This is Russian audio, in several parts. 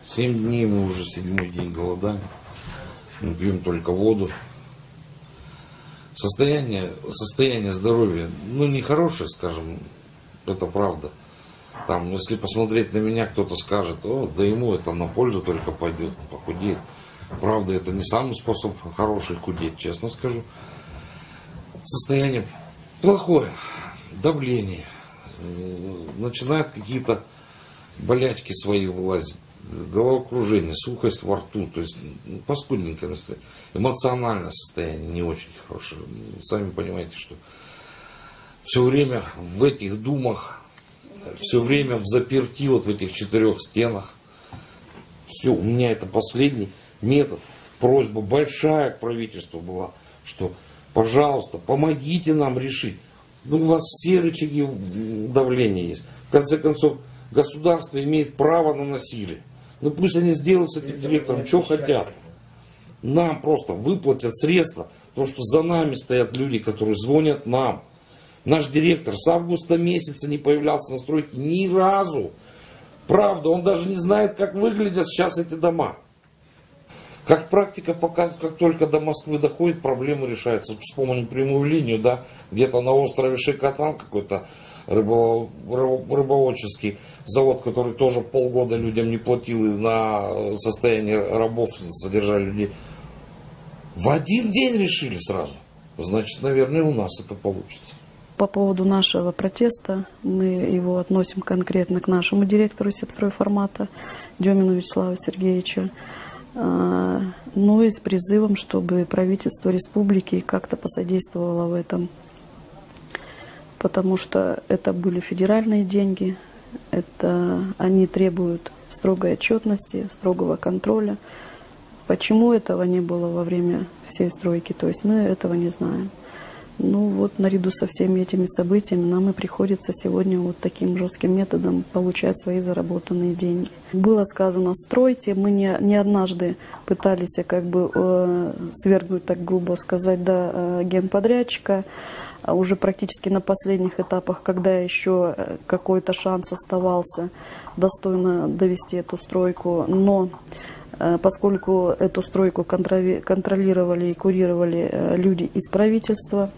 7 дней мы уже 7-й день голодаем. Мы пьем только воду. Состояние здоровья, ну, нехорошее, скажем, это правда. Там, если посмотреть на меня, кто-то скажет, да ему это на пользу только пойдет, похудеет. Правда, это не самый способ хороший худеть, честно скажу. Состояние плохое, давление, начинают какие-то болячки свои вылазить, головокружение, сухость во рту, то есть паскудненькое настроение. Эмоциональное состояние не очень хорошее. Сами понимаете, что все время в этих думах, все время в заперти вот в этих 4 стенах. Все, у меня это последний метод. Просьба большая к правительству была, что, пожалуйста, помогите нам решить. Ну, у вас все рычаги давления есть. В конце концов, государство имеет право на насилие. Ну, пусть они сделают с этим директором, что хотят. Нам просто выплатят средства, потому что за нами стоят люди, которые звонят нам. Наш директор с августа месяца не появлялся на стройке ни разу. Правда, он даже не знает, как выглядят сейчас эти дома. Как практика показывает, как только до Москвы доходит, проблемы решаются. Вспомним прямую линию, да, где-то на острове Шейкотан какой-то рыбоводческий завод, который тоже полгода людям не платил и на состояние рабов содержали людей. В один день решили сразу. Значит, наверное, у нас это получится. По поводу нашего протеста, мы его относим конкретно к нашему директору сибстройформата Демину Вячеславу Сергеевичу. Ну и с призывом, чтобы правительство республики как-то посодействовало в этом. Потому что это были федеральные деньги, они требуют строгой отчетности, строгого контроля. Почему этого не было во время всей стройки, то есть мы этого не знаем. Ну вот, наряду со всеми этими событиями нам и приходится сегодня вот таким жестким методом получать свои заработанные деньги. Было сказано «стройте», мы не однажды пытались как бы свергнуть, так грубо сказать, да, генподрядчика. Уже практически на последних этапах, когда еще какой-то шанс оставался достойно довести эту стройку, но поскольку эту стройку контролировали и курировали люди из правительства,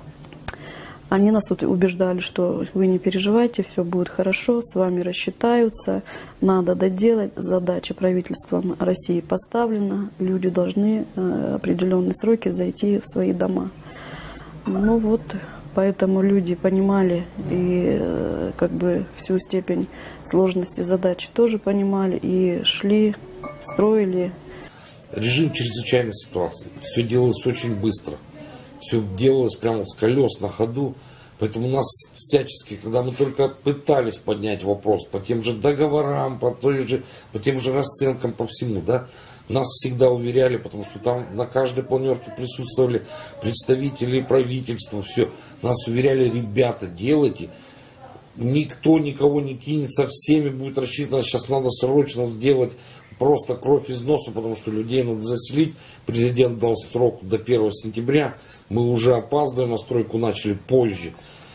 они нас убеждали, что вы не переживайте, все будет хорошо, с вами рассчитаются, надо доделать, задача правительством России поставлена, люди должны определенные сроки зайти в свои дома. Ну вот, поэтому люди понимали и как бы всю степень сложности задачи тоже понимали и шли, строили. Режим чрезвычайной ситуации. Все делалось очень быстро. Все делалось прямо с колес на ходу. Поэтому у нас всячески, когда мы только пытались поднять вопрос по тем же договорам, по тем же расценкам, по всему, да, нас всегда уверяли, потому что там на каждой планерке присутствовали представители правительства, все. Нас уверяли, ребята, делайте. Никто никого не кинет, со всеми будет рассчитано. Сейчас надо срочно сделать просто кровь из носа, потому что людей надо заселить. Президент дал срок до 1 сентября. Мы уже опаздываем, а стройку начали позже.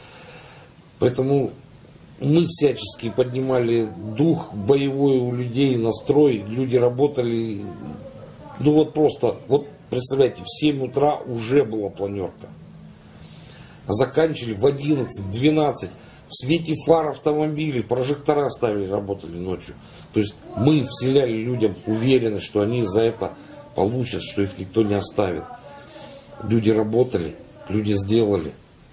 Поэтому мы всячески поднимали дух боевой у людей, настрой. Люди работали. Ну вот просто, вот представляете, в 7 утра уже была планерка. А заканчивали в 11, 12. В свете фар автомобилей, прожектора ставили, работали ночью. То есть мы вселяли людям уверенность, что они за это получат, что их никто не оставит. Люди работали, люди сделали.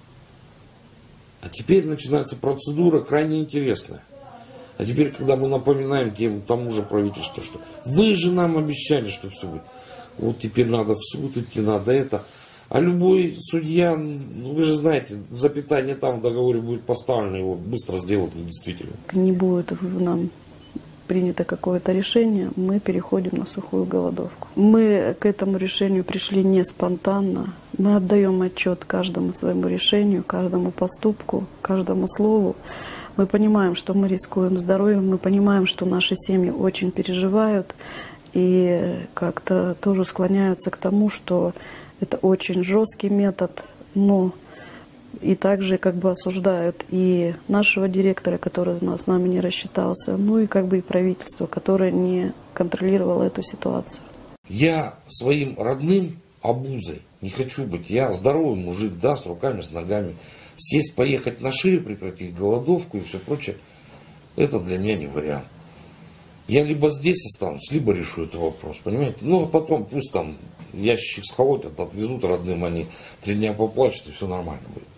А теперь начинается процедура крайне интересная. А теперь, когда мы напоминаем тому же правительству, что вы же нам обещали, что все будет. Вот теперь надо в суд идти, надо это. А любой судья, вы же знаете, запятая там в договоре будет поставлено, его быстро сделать недействительным. Не будет нам принято какое-то решение, мы переходим на сухую голодовку. Мы к этому решению пришли не спонтанно. Мы отдаем отчет каждому своему решению, каждому поступку, каждому слову. Мы понимаем, что мы рискуем здоровьем, мы понимаем, что наши семьи очень переживают и как-то тоже склоняются к тому, что это очень жесткий метод, но И также как бы осуждают и нашего директора, который с нами не рассчитался, ну и как бы и правительство, которое не контролировало эту ситуацию. Я своим родным обузой не хочу быть. Я здоровый мужик, да, с руками, с ногами. Сесть, поехать на шею, прекратить голодовку и все прочее, это для меня не вариант. Я либо здесь останусь, либо решу этот вопрос, понимаете? Ну, а потом пусть там ящик схватят, отвезут родным, они 3 дня поплачут, и все нормально будет.